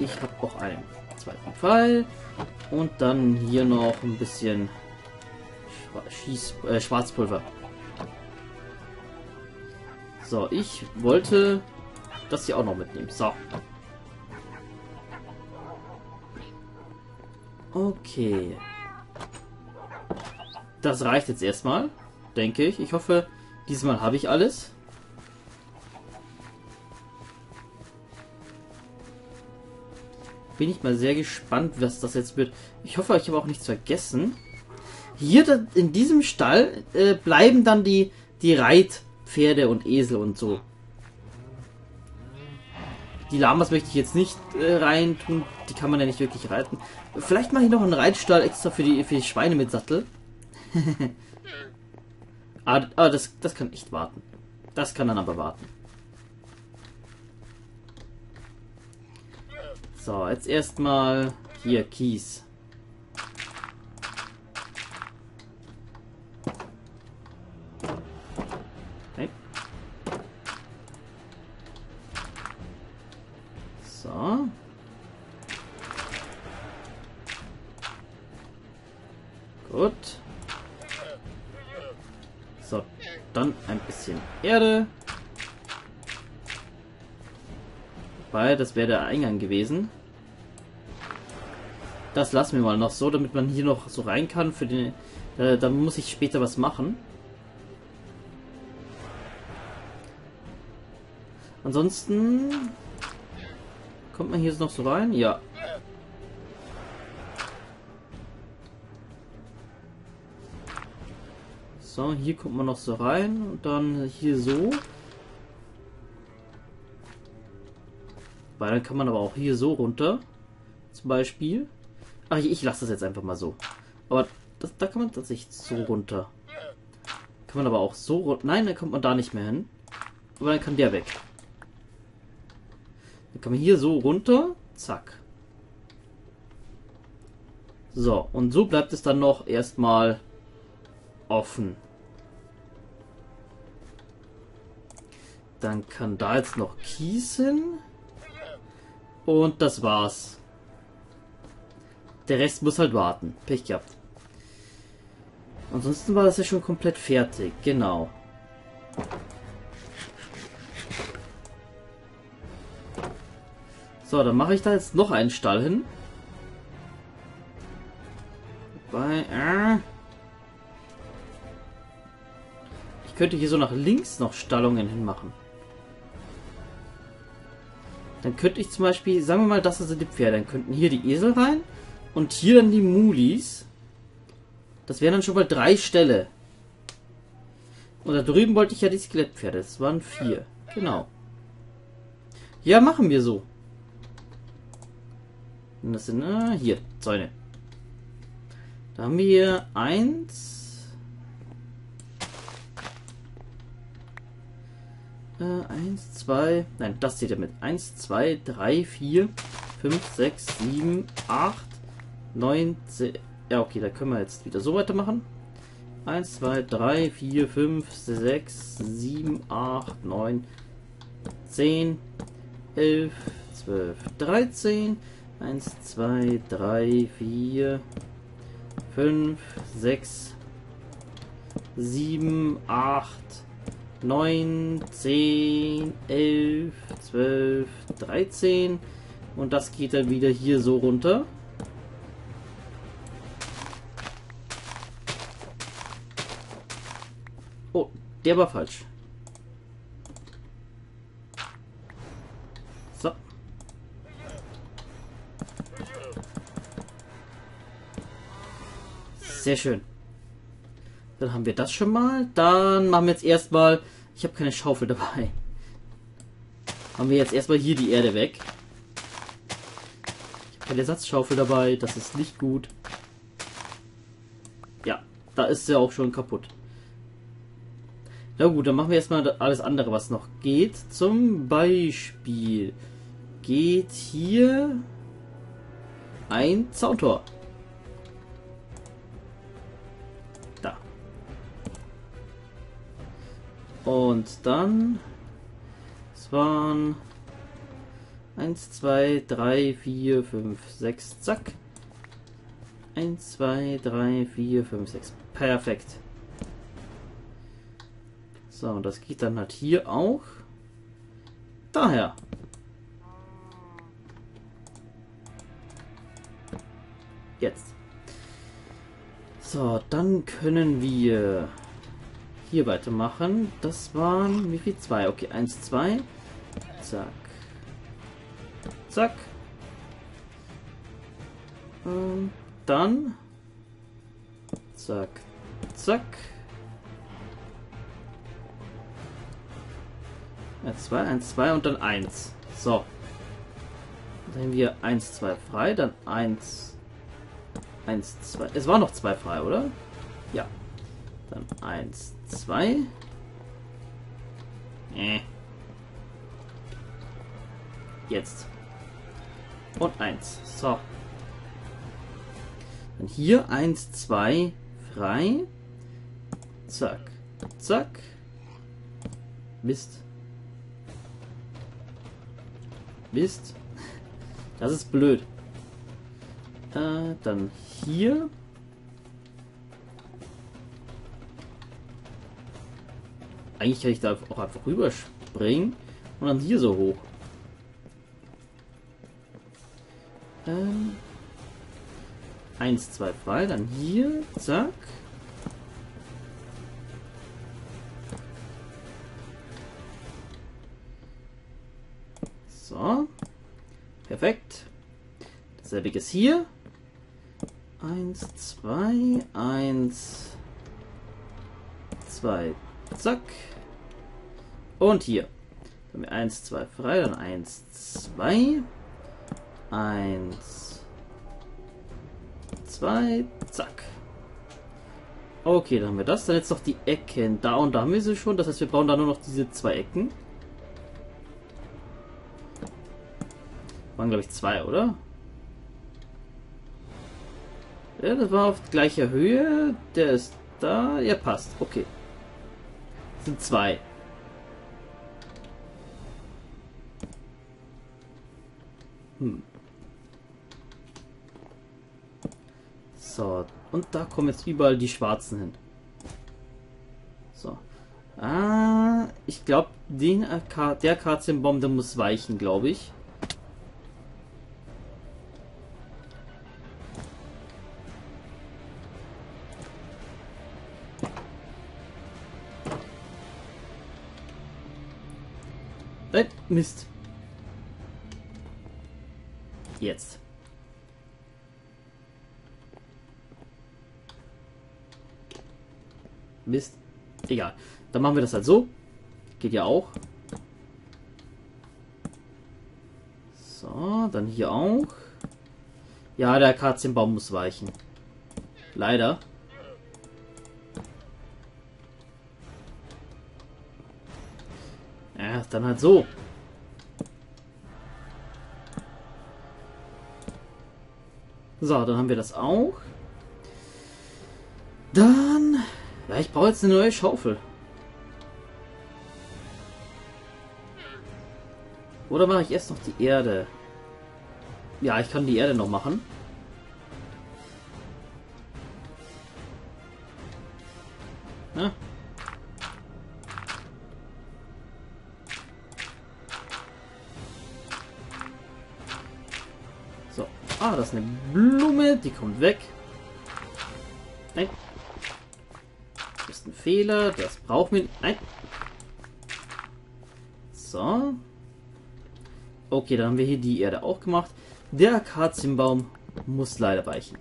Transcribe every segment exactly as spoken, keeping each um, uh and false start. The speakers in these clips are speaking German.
ich habe auch einen zweiten Pfeil. Und dann hier noch ein bisschen Schieß, äh, Schwarzpulver. So, ich wollte das hier auch noch mitnehmen. So. Okay. Das reicht jetzt erstmal, denke ich. Ich hoffe, diesmal habe ich alles. Bin ich mal sehr gespannt, was das jetzt wird. Ich hoffe, ich habe auch nichts vergessen. Hier in diesem Stall äh, bleiben dann die, die Reitpferde und Esel und so. Die Lamas möchte ich jetzt nicht äh, rein tun. Die kann man ja nicht wirklich reiten. Vielleicht mache ich noch einen Reitstall extra für die, für die Schweine mit Sattel. aber aber das, das kann echt warten. Das kann dann aber warten. So, jetzt erstmal hier Kies. Okay. So. Gut. So, dann ein bisschen Erde. Weil das wäre der Eingang gewesen. Das lassen wir mal noch so, damit man hier noch so rein kann. Für den, äh, da muss ich später was machen. Ansonsten kommt man hier noch so rein. Ja. So, hier kommt man noch so rein und dann hier so. Weil dann kann man aber auch hier so runter. Zum Beispiel. Ach, ich, ich lasse das jetzt einfach mal so. Aber das, da kann man tatsächlich so runter. Kann man aber auch so runter. Nein, dann kommt man da nicht mehr hin. Aber dann kann der weg. Dann kann man hier so runter. Zack. So, und so bleibt es dann noch erstmal offen. Dann kann da jetzt noch Kies hin. Und das war's. Der Rest muss halt warten. Pech gehabt. Ansonsten war das ja schon komplett fertig. Genau. So, dann mache ich da jetzt noch einen Stall hin. Wobei, äh, ich könnte hier so nach links noch Stallungen hinmachen. Dann könnte ich zum Beispiel, sagen wir mal, das sind die Pferde. Dann könnten hier die Esel rein und hier dann die Mulis. Das wären dann schon mal drei Ställe. Und da drüben wollte ich ja die Skelettpferde. Das waren vier. Genau. Ja, machen wir so. Und das sind, äh, hier, Zäune. Da haben wir eins. eins, zwei, nein, das zählt ja mit. eins, zwei, drei, vier, fünf, sechs, sieben, acht, neun, zehn. Ja, okay, da können wir jetzt wieder so weitermachen. eins, zwei, drei, vier, fünf, sechs, sieben, acht, neun, zehn, elf, zwölf, dreizehn. eins, zwei, drei, vier, fünf, sechs, sieben, acht, neun, zehn, elf, zwölf, dreizehn. Und das geht dann wieder hier so runter. Oh, der war falsch. So. Sehr schön. Dann haben wir das schon mal. Dann machen wir jetzt erstmal... Ich habe keine Schaufel dabei. Haben wir jetzt erstmal hier die Erde weg. Ich habe keine Ersatzschaufel dabei. Das ist nicht gut. Ja, da ist sie auch schon kaputt. Na gut, dann machen wir erstmal alles andere, was noch geht. Zum Beispiel geht hier ein Zauntor. Da. Und dann, es waren eins, zwei, drei, vier, fünf, sechs, zack. eins, zwei, drei, vier, fünf, sechs. Perfekt. So, und das geht dann halt hier auch daher. Jetzt. So, dann können wir hier weitermachen. Das waren wie viel? Zwei. Okay, eins, zwei. Zack. Zack. Und dann. Zack. Zack. eins, zwei, eins, zwei und dann eins. So. Dann haben wir eins, zwei frei, dann eins, eins, zwei. Es waren noch zwei frei, oder? Ja. Dann eins, zwei. Äh. Jetzt. Und eins. So. Dann hier eins, zwei frei. Zack. Zack. Mist. Mist. Das ist blöd. Äh, dann hier. Eigentlich kann ich da auch einfach rüberspringen und dann hier so hoch. Ähm, eins, zwei frei, dann hier, zack. So. Perfekt. Dasselbe ist hier. eins, zwei, eins, zwei, zack. Und hier. Dann haben wir eins, zwei frei, dann eins, zwei. eins, zwei, zack. Okay, dann haben wir das. Dann jetzt noch die Ecken. Da und da haben wir sie schon. Das heißt, wir brauchen da nur noch diese zwei Ecken. Waren, glaube ich, zwei, oder? Ja, das war auf gleicher Höhe. Der ist da. Ja, passt. Okay. Das sind zwei. Hm. So. Und da kommen jetzt überall die Schwarzen hin. So. Ah, ich glaube, den Ak der Akazienbaum, der muss weichen, glaube ich. Nein, Mist. Jetzt. Mist. Egal. Dann machen wir das halt so. Geht ja auch. So, dann hier auch. Ja, der Akazienbaum muss weichen. Leider. Ja, dann halt so. So, dann haben wir das auch. Dann... Ja, ich brauche jetzt eine neue Schaufel. Oder mache ich erst noch die Erde? Ja, ich kann die Erde noch machen. Ja. So. Ah, das ist eine Blume. Die kommt weg. Nein. Das ist ein Fehler. Das brauchen wir. Nein. So. Okay, dann haben wir hier die Erde auch gemacht. Der Akazienbaum muss leider weichen.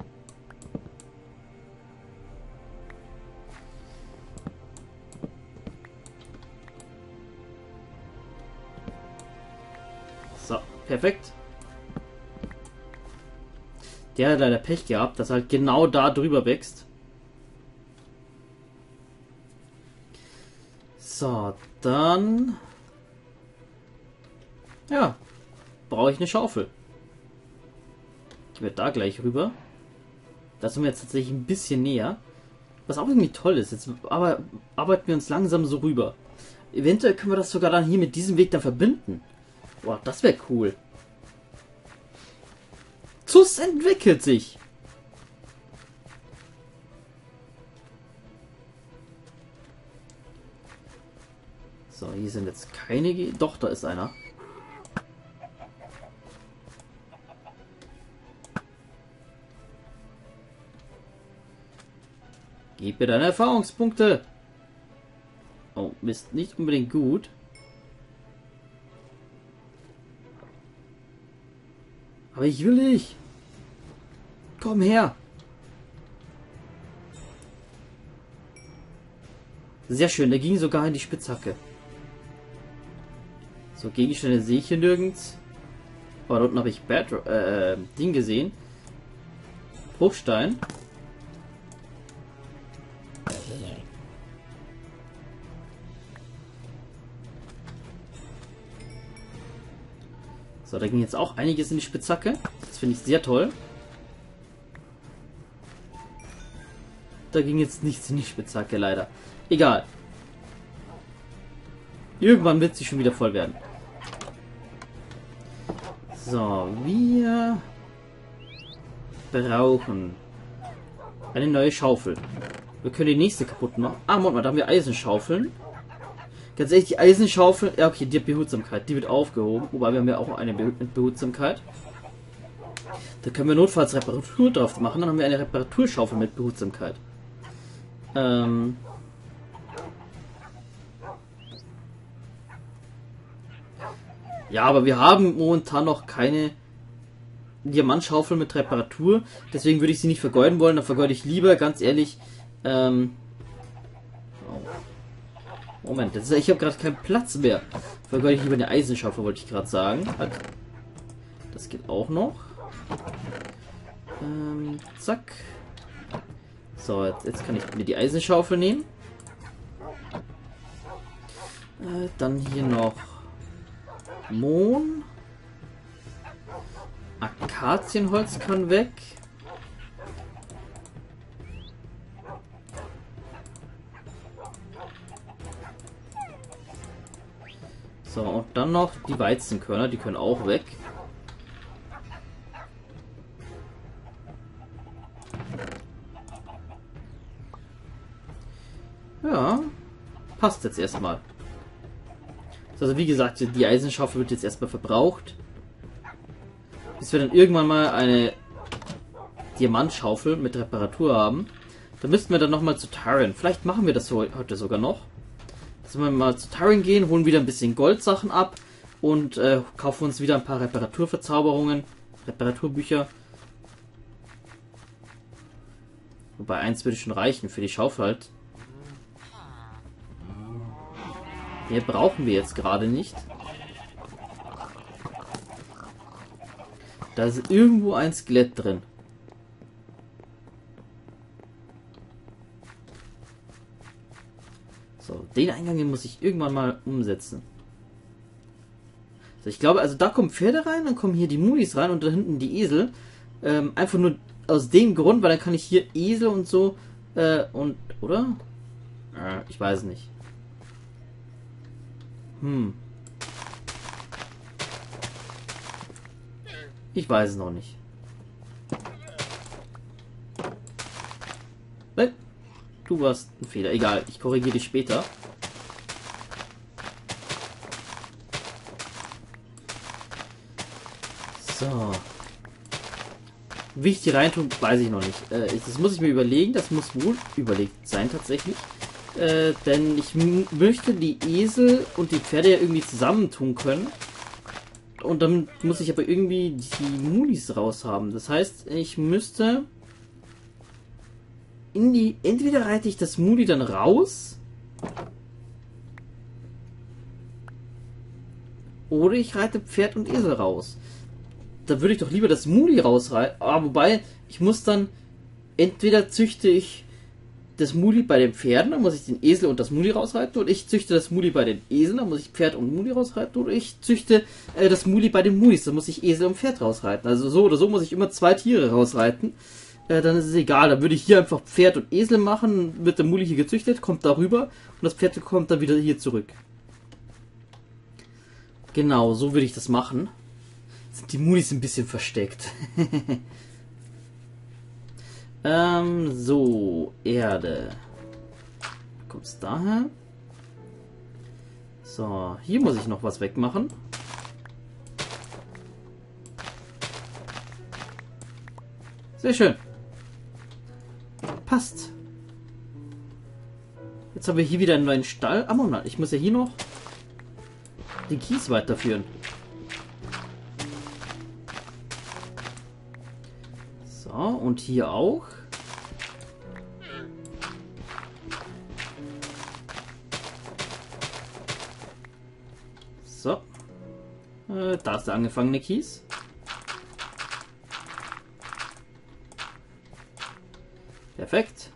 So, perfekt. Der hat leider Pech gehabt, dass er halt genau da drüber wächst. So, dann... Ja, brauche ich eine Schaufel. Ich werde da gleich rüber. Da sind wir jetzt tatsächlich ein bisschen näher. Was auch irgendwie toll ist. Jetzt aber arbeiten wir uns langsam so rüber. Eventuell können wir das sogar dann hier mit diesem Weg dann verbinden. Boah, das wäre cool. Z U S entwickelt sich. So, hier sind jetzt keine... Ge Doch, da ist einer. Gib mir deine Erfahrungspunkte. Oh, Mist, nicht unbedingt gut. Aber ich will nicht. Komm her. Sehr schön, der ging sogar in die Spitzhacke. So, Gegenstände sehe ich hier nirgends. Aber da unten habe ich Bad äh, Ding gesehen. Bruchstein. So, da ging jetzt auch einiges in die Spitzhacke. Das finde ich sehr toll. Da ging jetzt nichts in die Spitzhacke, leider. Egal. Irgendwann wird sie schon wieder voll werden. So, wir brauchen eine neue Schaufel. Wir können die nächste kaputt machen. Ah, Moment mal, da haben wir Eisenschaufeln. Ganz ehrlich, die Eisenschaufel... Ja, okay, die Behutsamkeit, die wird aufgehoben. Wobei, wir haben ja auch eine mit Behutsamkeit. Da können wir notfalls Reparatur drauf machen. Dann haben wir eine Reparaturschaufel mit Behutsamkeit. Ähm... Ja, aber wir haben momentan noch keine Diamantschaufel mit Reparatur. Deswegen würde ich sie nicht vergeuden wollen. Dann vergeude ich lieber, ganz ehrlich... Ähm... Moment, das ist, ich habe gerade keinen Platz mehr. Vergeude ich lieber eine Eisenschaufel, wollte ich gerade sagen. Halt. Das geht auch noch. Ähm, zack. So, jetzt, jetzt kann ich mir die Eisenschaufel nehmen. Äh, dann hier noch Mohn. Akazienholz kann weg. So, und dann noch die Weizenkörner, die können auch weg. Ja, passt jetzt erstmal. Also wie gesagt, die Eisenschaufel wird jetzt erstmal verbraucht. Bis wir dann irgendwann mal eine Diamantschaufel mit Reparatur haben. Da müssten wir dann nochmal zu Tyrion. Vielleicht machen wir das heute sogar noch. Dass wir mal zu Tyrion gehen, holen wieder ein bisschen Goldsachen ab und äh, kaufen uns wieder ein paar Reparaturverzauberungen, Reparaturbücher. Wobei eins würde schon reichen für die Schaufel halt. Mehr brauchen wir jetzt gerade nicht. Da ist irgendwo ein Skelett drin. So, den Eingang muss ich irgendwann mal umsetzen. So, ich glaube, also da kommen Pferde rein, dann kommen hier die Mulis rein und da hinten die Esel. Ähm, einfach nur aus dem Grund, weil dann kann ich hier Esel und so äh, und, oder? Äh, ich weiß nicht. Hm. Ich weiß es noch nicht. Nein. Du warst ein Fehler. Egal, ich korrigiere dich später. So. Wie ich die reintun, weiß ich noch nicht. Äh, das muss ich mir überlegen. Das muss wohl überlegt sein tatsächlich. Äh, denn ich möchte die Esel und die Pferde ja irgendwie zusammentun können. Und dann muss ich aber irgendwie die Mulis raus haben. Das heißt, ich müsste... In die, entweder reite ich das Muli dann raus oder ich reite Pferd und Esel raus. Da würde ich doch lieber das Muli rausreiten. Aber wobei, ich muss dann, entweder züchte ich das Muli bei den Pferden, dann muss ich den Esel und das Muli rausreiten, oder ich züchte das Muli bei den Eseln, dann muss ich Pferd und Muli rausreiten, oder ich züchte äh, das Muli bei den Mulis, dann muss ich Esel und Pferd rausreiten. Also so oder so muss ich immer zwei Tiere rausreiten. Äh, dann ist es egal, dann würde ich hier einfach Pferd und Esel machen, wird der Muli hier gezüchtet, kommt darüber und das Pferd kommt dann wieder hier zurück. Genau, so würde ich das machen. Sind die Mulis ein bisschen versteckt. ähm, so, Erde. Kommt's daher? So, hier muss ich noch was wegmachen. Sehr schön. Passt. Jetzt haben wir hier wieder einen neuen Stall. Ah, Moment, ich muss ja hier noch den Kies weiterführen. So, und hier auch. So. Äh, da ist der angefangene Kies. Perfekt.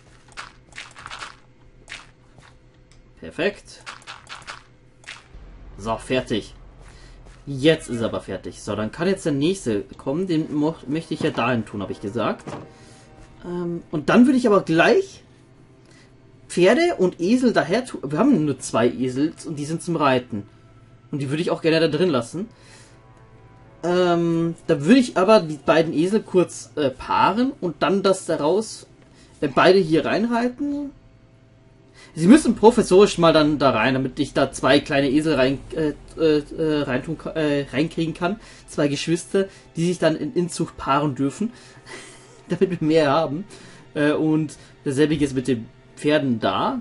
Perfekt. So, fertig. Jetzt ist er aber fertig. So, dann kann jetzt der nächste kommen. Den möchte ich ja dahin tun, habe ich gesagt. Ähm, und dann würde ich aber gleich Pferde und Esel daher tun. Wir haben nur zwei Esel und die sind zum Reiten. Und die würde ich auch gerne da drin lassen. Ähm, da würde ich aber die beiden Esel kurz äh, paaren und dann das daraus äh, beide hier reinreiten. Sie müssen professorisch mal dann da rein, damit ich da zwei kleine Esel rein, äh, äh, reintun, äh, reinkriegen kann. Zwei Geschwister, die sich dann in Inzucht paaren dürfen. Damit wir mehr haben. Äh, und dasselbe ist mit den Pferden da.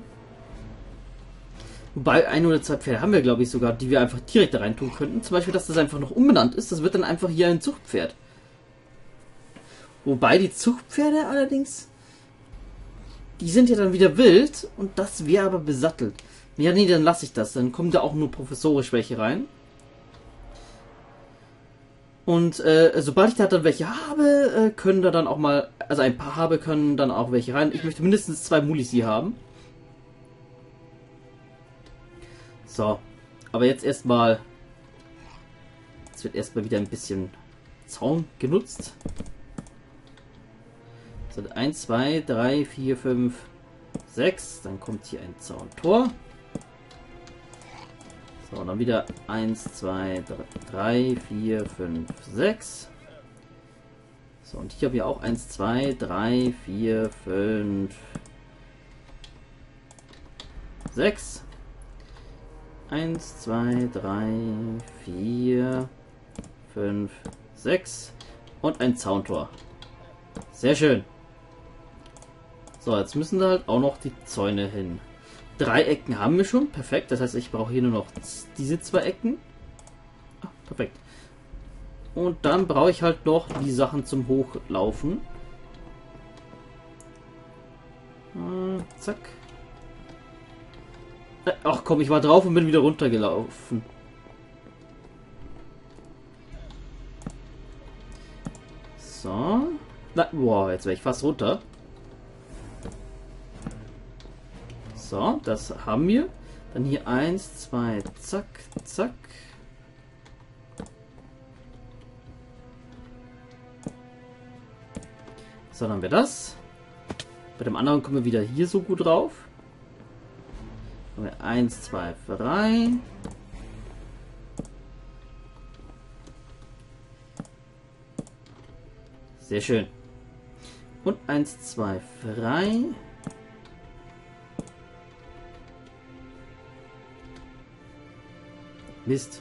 Wobei ein oder zwei Pferde haben wir, glaube ich, sogar, die wir einfach direkt da reintun könnten. Zum Beispiel, dass das einfach noch umbenannt ist. Das wird dann einfach hier ein Zuchtpferd. Wobei die Zuchtpferde allerdings... Die sind ja dann wieder wild und das wäre aber besattelt. Ja, nee, dann lasse ich das. Dann kommen da auch nur professorisch welche rein. Und äh, sobald ich da dann welche habe, äh, können da dann auch mal, also ein paar habe, können dann auch welche rein. Ich möchte mindestens zwei Mulis hier haben. So, aber jetzt erstmal, jetzt wird erstmal wieder ein bisschen Zaun genutzt. So, eins, zwei, drei, vier, fünf, sechs. Dann kommt hier ein Zauntor. So, und dann wieder eins, zwei, drei, vier, fünf, sechs. So, und hier habe ich auch eins, zwei, drei, vier, fünf, sechs. eins, zwei, drei, vier, fünf, sechs. Und ein Zauntor. Sehr schön. So, jetzt müssen da halt auch noch die Zäune hin. Drei Ecken haben wir schon. Perfekt. Das heißt, ich brauche hier nur noch diese zwei Ecken. Ah, perfekt. Und dann brauche ich halt noch die Sachen zum Hochlaufen. Äh, zack. Äh, ach komm, ich war drauf und bin wieder runtergelaufen. So. Na, wow, jetzt wäre ich fast runter. So, das haben wir. Dann hier eins, zwei, zack, zack. So, dann haben wir das. Bei dem anderen kommen wir wieder hier so gut drauf. Dann haben wir eins, zwei, drei. Sehr schön. Und eins, zwei, drei. Mist.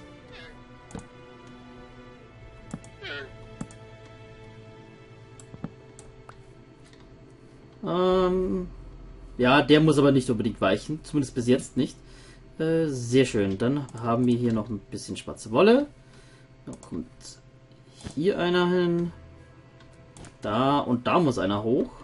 Ähm, ja, der muss aber nicht unbedingt weichen. Zumindest bis jetzt nicht. Äh, sehr schön. Dann haben wir hier noch ein bisschen schwarze Wolle. Da kommt hier einer hin. Da und da muss einer hoch.